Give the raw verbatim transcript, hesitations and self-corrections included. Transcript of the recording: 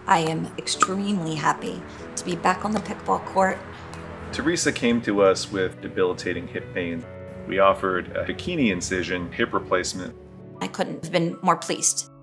I am extremely happy to be back on the pickleball court. Teresa came to us with debilitating hip pain. We offered a Bikini Incision hip replacement. I couldn't have been more pleased.